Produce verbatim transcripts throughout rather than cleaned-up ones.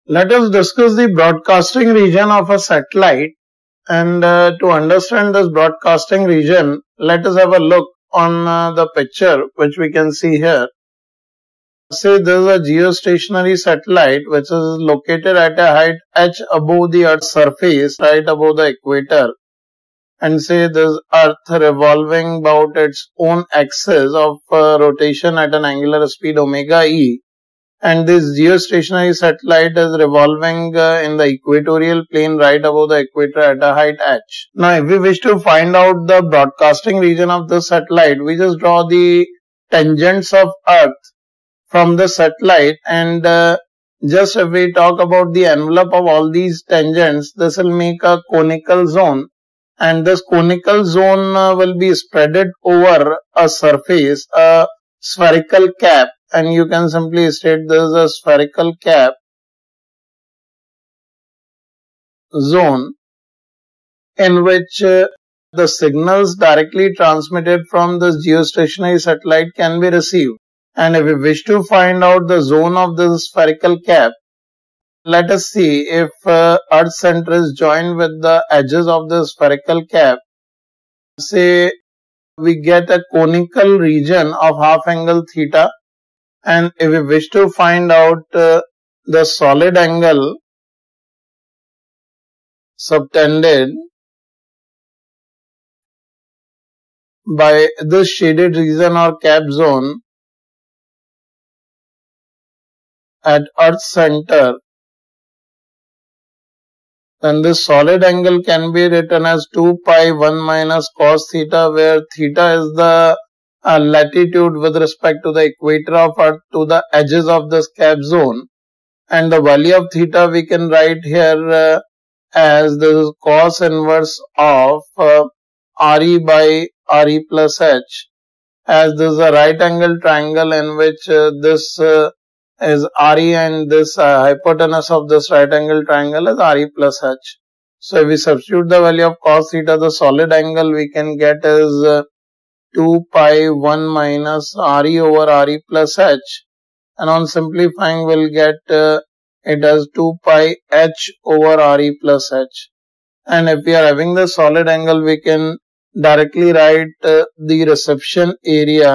Let us discuss the broadcasting region of a satellite, and uh, to understand this broadcasting region, let us have a look on uh, the picture which we can see here. Say there is a geostationary satellite which is located at a height h above the Earth's surface, right above the equator, and say this Earth revolving about its own axis of uh, rotation at an angular speed omega e. And this geostationary satellite is revolving uh, in the equatorial plane right above the equator at a height h. Now, if we wish to find out the broadcasting region of the satellite, we just draw the tangents of Earth from the satellite, and uh, just if we talk about the envelope of all these tangents, this will make a conical zone, and this conical zone uh, will be spreaded over a surface, a spherical cap. And you can simply state this is a spherical cap zone in which uh, the signals directly transmitted from this geostationary satellite can be received. And if we wish to find out the zone of this spherical cap, let us see if uh, Earth's center is joined with the edges of the spherical cap. Say we get a conical region of half angle theta. And if we wish to find out uh, the solid angle subtended by this shaded region or cap zone at Earth's center, then this solid angle can be written as two pi one minus cos theta, where theta is the Uh, latitude with respect to the equator of Earth to the edges of this cap zone, and the value of theta we can write here uh, as this is cos inverse of uh, Re by Re plus H, as this is a right angle triangle in which uh, this uh, is Re and this uh, hypotenuse of this right angle triangle is Re plus H. So if we substitute the value of cos theta, the solid angle we can get is uh, two pi one minus Re over Re plus H, and on simplifying we'll get uh, it as two pi H over Re plus H. And if we are having the solid angle, we can directly write uh, the reception area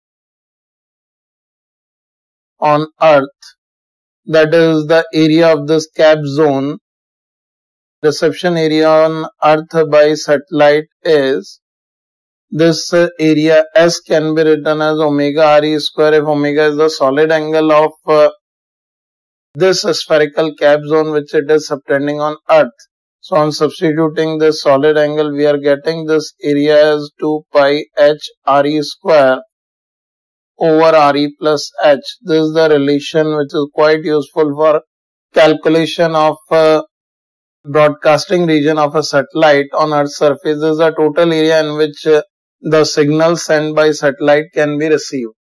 on Earth, that is the area of this cap zone. Reception area on Earth by satellite is this uh, area S can be written as omega Re square, if omega is the solid angle of uh, this spherical cap zone which it is subtending on Earth. So on substituting this solid angle, we are getting this area as two pi H Re square over Re plus H. This is the relation which is quite useful for calculation of uh, broadcasting region of a satellite on Earth's surface. This is the total area in which uh, the signal sent by satellite can be received.